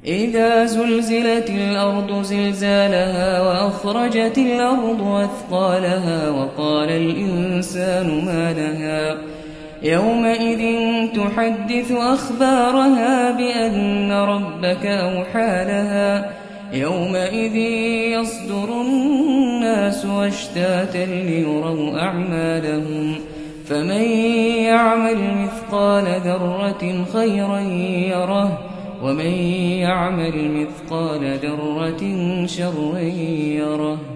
إذا زلزلت الأرض زلزالها وأخرجت الأرض أثقالها وقال الإنسان ما لها يومئذ تحدث أخبارها بأن ربك أوحى لها يومئذ يصدر الناس أشتاتا ليروا أعمالهم فمن يعمل مثقال ذرة خيرا يره ومن يعمل مثقال ذرة شرا يره.